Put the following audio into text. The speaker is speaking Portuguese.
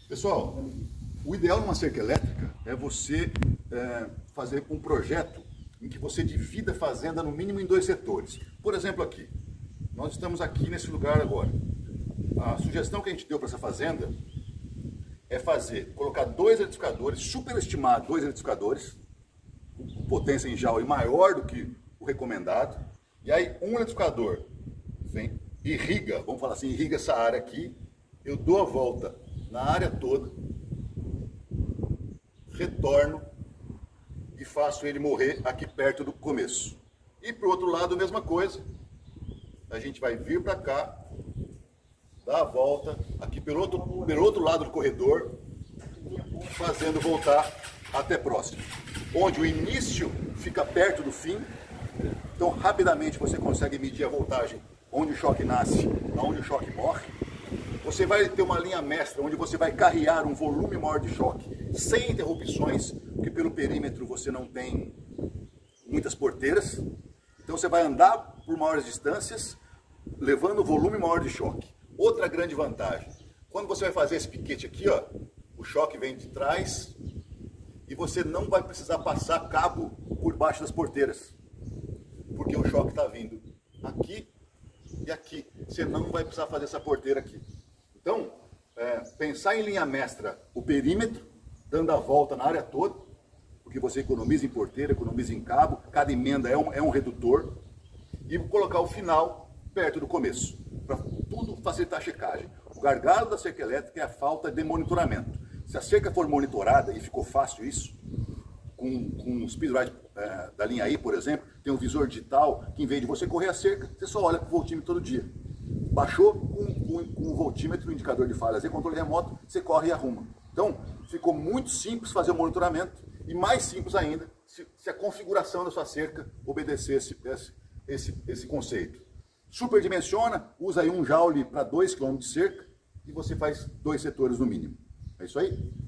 Pessoal, o ideal numa cerca elétrica é você fazer um projeto em que você divida a fazenda no mínimo em 2 setores. Por exemplo, aqui. Nós estamos aqui nesse lugar agora. A sugestão que a gente deu para essa fazenda é colocar 2 eletrificadores, superestimar 2 eletrificadores, com potência em Joule maior do que o recomendado. E aí um eletrificador vem, irriga, vamos falar assim, irriga essa área aqui. Eu dou a volta na área toda, retorno e faço ele morrer aqui perto do começo. E para o outro lado a mesma coisa, a gente vai vir para cá, dar a volta aqui pelo outro lado do corredor, fazendo voltar até próximo. Onde o início fica perto do fim, então rapidamente você consegue medir a voltagem onde o choque nasce, onde o choque morre. Você vai ter uma linha mestra onde você vai carrear um volume maior de choque sem interrupções, porque pelo perímetro você não tem muitas porteiras. Então você vai andar por maiores distâncias, levando um volume maior de choque. Outra grande vantagem, quando você vai fazer esse piquete aqui, ó, o choque vem de trás e você não vai precisar passar cabo por baixo das porteiras, porque o choque está vindo aqui e aqui. Você não vai precisar fazer essa porteira aqui. Então, pensar em linha mestra o perímetro, dando a volta na área toda, porque você economiza em porteira, economiza em cabo, cada emenda é um redutor, e colocar o final perto do começo, para tudo facilitar a checagem. O gargalo da cerca elétrica é a falta de monitoramento. Se a cerca for monitorada, e ficou fácil isso, com o Speedrite da linha I, por exemplo, tem um visor digital, que em vez de você correr a cerca, você só olha para o voltímetro todo dia. Baixou com o voltímetro, o indicador de falhas e controle remoto, você corre e arruma. Então, ficou muito simples fazer o monitoramento e mais simples ainda se a configuração da sua cerca obedecesse esse conceito. Superdimensiona, usa aí 1 Joule para 2 km de cerca e você faz 2 setores no mínimo. É isso aí?